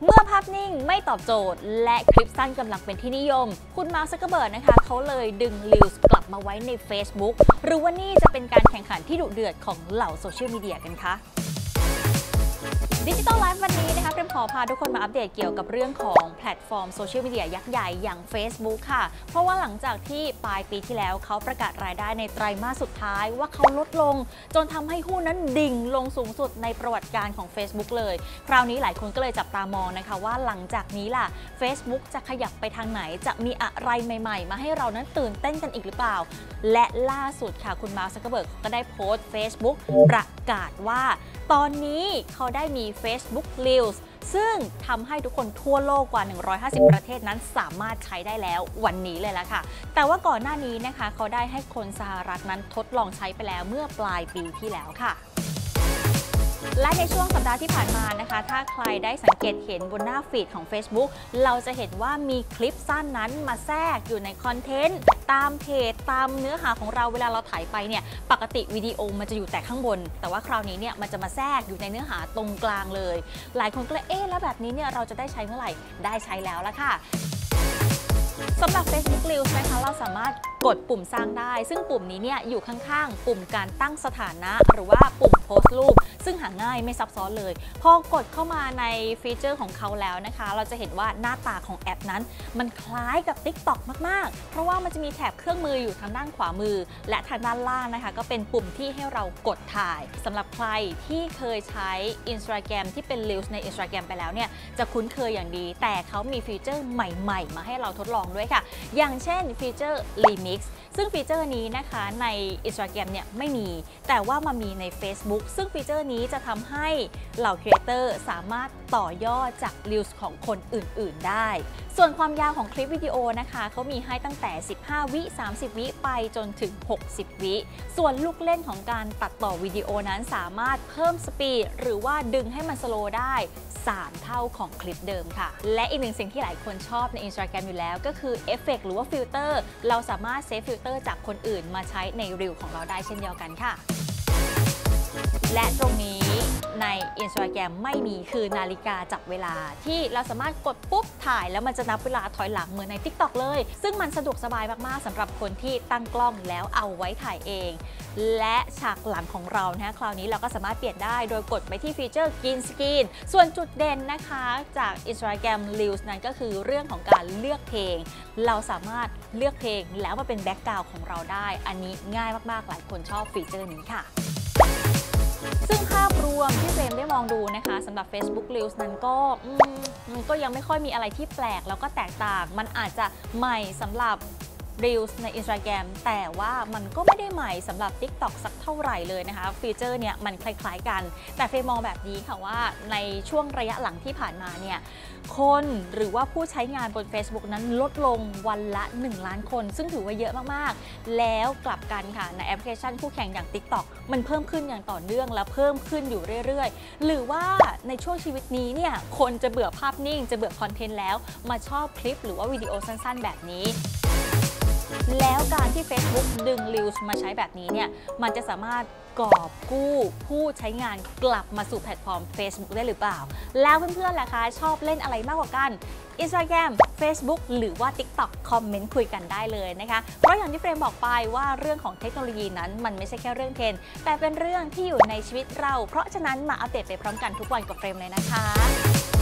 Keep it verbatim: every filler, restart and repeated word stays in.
เมื่อภาพนิ่งไม่ตอบโจทย์และคลิปสั้นกำลังเป็นที่นิยมคุณมาร์ค ซักเคอร์เบิร์กนะคะเขาเลยดึง Reels กลับมาไว้ใน Facebook หรือว่านี่จะเป็นการแข่งขันที่ดุเดือดของเหล่าโซเชียลมีเดียกันคะดิจิทัลไลฟ์วันนี้นะคะเฟรมขอพาทุกคนมาอัปเดตเกี่ยวกับเรื่องของแพลตฟอร์มโซเชียลมีเดียยักษ์ใหญ่อย่าง Facebook ค่ะเพราะว่าหลังจากที่ปลายปีที่แล้วเขาประกาศรายได้ในไตรมาสสุดท้ายว่าเขาลดลงจนทำให้หุ้นนั้นดิ่งลงสูงสุดในประวัติการของ Facebook เลยคราวนี้หลายคนก็เลยจับตามองนะคะว่าหลังจากนี้ล่ะ Facebook จะขยับไปทางไหนจะมีอะไรใหม่ๆมาให้เรานั้นตื่นเต้นกันอีกหรือเปล่าและล่าสุดค่ะคุณมาร์ค ซักเคอร์เบิร์กก็ได้โพสต์ Facebook ประกาศว่าตอนนี้เขาได้มี Facebook Reels ซึ่งทำให้ทุกคนทั่วโลกกว่าหนึ่งร้อยห้าสิบประเทศนั้นสามารถใช้ได้แล้ววันนี้เลยละค่ะแต่ว่าก่อนหน้านี้นะคะเขาได้ให้คนสหรัฐนั้นทดลองใช้ไปแล้วเมื่อปลายปีที่แล้วค่ะและในช่วงสัปดาห์ที่ผ่านมานะคะถ้าใครได้สังเกตเห็นบนหน้าฟีดของ Facebook เราจะเห็นว่ามีคลิปสั้นนั้นมาแทรกอยู่ในคอนเทนต์ตามเพจตามเนื้อหาของเราเวลาเราถ่ายไปเนี่ยปกติวิดีโอมันจะอยู่แต่ข้างบนแต่ว่าคราวนี้เนี่ยมันจะมาแทรกอยู่ในเนื้อหาตรงกลางเลยหลายคนก็เลยเอ๊ะแล้วแบบนี้เนี่ยเราจะได้ใช้เมื่อไหร่ได้ใช้แล้วละค่ะสำหรับ Facebook Reels นะคะเราสามารถกดปุ่มสร้างได้ซึ่งปุ่มนี้เนี่ยอยู่ข้างๆปุ่มการตั้งสถานะหรือว่าปุ่มโพสต์รูปซึ่งหาง่ายไม่ซับซ้อนเลยพอกดเข้ามาในฟีเจอร์ของเขาแล้วนะคะเราจะเห็นว่าหน้าตาของแอปนั้นมันคล้ายกับ TikTok มากๆเพราะว่ามันจะมีแถบเครื่องมืออยู่ทางด้านขวามือและทางด้านล่างนะคะก็เป็นปุ่มที่ให้เรากดถ่ายสำหรับใครที่เคยใช้ Instagram ที่เป็น Reels ใน Instagram ไปแล้วเนี่ยจะคุ้นเคยอย่างดีแต่เขามีฟีเจอร์ใหม่ๆมาให้เราทดลองด้วยค่ะอย่างเช่นฟีเจอร์ Remix ซึ่งฟีเจอร์นี้นะคะใน Instagram เนี่ยไม่มีแต่ว่ามามีใน Facebook ซึ่งฟีเจอร์นี้จะทำให้เหล่าครีเอเตอร์สามารถต่อยอดจาก Reels ของคนอื่นๆได้ส่วนความยาวของคลิปวิดีโอนะคะเขามีให้ตั้งแต่สิบห้าวิสามสิบวิไปจนถึงหกสิบวิส่วนลูกเล่นของการตัดต่อวิดีโอนั้นสามารถเพิ่มสปีดหรือว่าดึงให้มันสโลว์ได้สามเท่าของคลิปเดิมค่ะและอีกหนึ่งสิ่งที่หลายคนชอบใน Instagram อยู่แล้วก็คือเอฟเฟกต์หรือว่าฟิลเตอร์เราสามารถเซฟฟิลเตอร์จากคนอื่นมาใช้ใน Reel ของเราได้เช่นเดียวกันค่ะและตรงนี้ใน Instagram ไม่มีคือนาฬิกาจับเวลาที่เราสามารถกดปุ๊บถ่ายแล้วมันจะนับเวลาถอยหลังเหมือนใน TikTok เลยซึ่งมันสะดวกสบายมากๆสำหรับคนที่ตั้งกล้องแล้วเอาไว้ถ่ายเองและฉากหลังของเรานะคราวนี้เราก็สามารถเปลี่ยนได้โดยกดไปที่ฟีเจอร์ Green Screen ส่วนจุดเด่นนะคะจาก Instagram Reels นั้นก็คือเรื่องของการเลือกเพลงเราสามารถเลือกเพลงแล้วมาเป็นแบ็คกราวด์ของเราได้อันนี้ง่ายมากๆหลายคนชอบฟีเจอร์นี้ค่ะซึ่งภาพรวมที่เฟรมได้มองดูนะคะสำหรับ Facebook Reels นั้นก็มันก็ยังไม่ค่อยมีอะไรที่แปลกแล้วก็แตกต่างมันอาจจะใหม่สำหรับ Reels ใน Instagram แต่ว่ามันก็ไม่ได้ใหม่สำหรับ TikTok สักเท่าไหร่เลยนะคะฟีเจอร์เนี่ยมันคล้ายๆกันแต่เฟรมมองแบบนี้ค่ะว่าในช่วงระยะหลังที่ผ่านมาเนี่ยคนหรือว่าผู้ใช้งานบน Facebook นั้นลดลงวันละหนึ่งล้านคนซึ่งถือว่าเยอะมากๆแล้วกลับกันค่ะในแอปพลิเคชันคู่แข่งอย่าง TikTok มันเพิ่มขึ้นอย่างต่อเนื่องและเพิ่มขึ้นอยู่เรื่อยๆหรือว่าในช่วงชีวิตนี้เนี่ยคนจะเบื่อภาพนิ่งจะเบื่อคอนเทนต์แล้วมาชอบคลิปหรือว่าวิดีโอสั้นๆแบบนี้แล้วการที่ Facebook ดึง Reels มาใช้แบบนี้เนี่ยมันจะสามารถกอบกู้ผู้ใช้งานกลับมาสู่แพลตฟอร์ม Facebook ได้หรือเปล่าแล้วเพื่อนๆล่ะคะชอบเล่นอะไรมากกว่ากัน Instagram Facebook หรือว่า TikTok คอมเมนต์คุยกันได้เลยนะคะเพราะอย่างที่เฟรมบอกไปว่าเรื่องของเทคโนโลยีนั้นมันไม่ใช่แค่เรื่องเทรนด์แต่เป็นเรื่องที่อยู่ในชีวิตเราเพราะฉะนั้นมาอัปเดตไปพร้อมกันทุกวันกับเฟรมเลยนะคะ